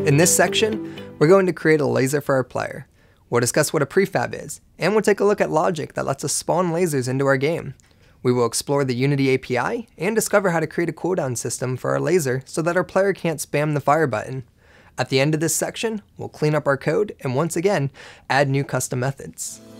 In this section, we're going to create a laser for our player. We'll discuss what a prefab is, and we'll take a look at logic that lets us spawn lasers into our game. We will explore the Unity API and discover how to create a cooldown system for our laser so that our player can't spam the fire button. At the end of this section, we'll clean up our code and once again, add new custom methods.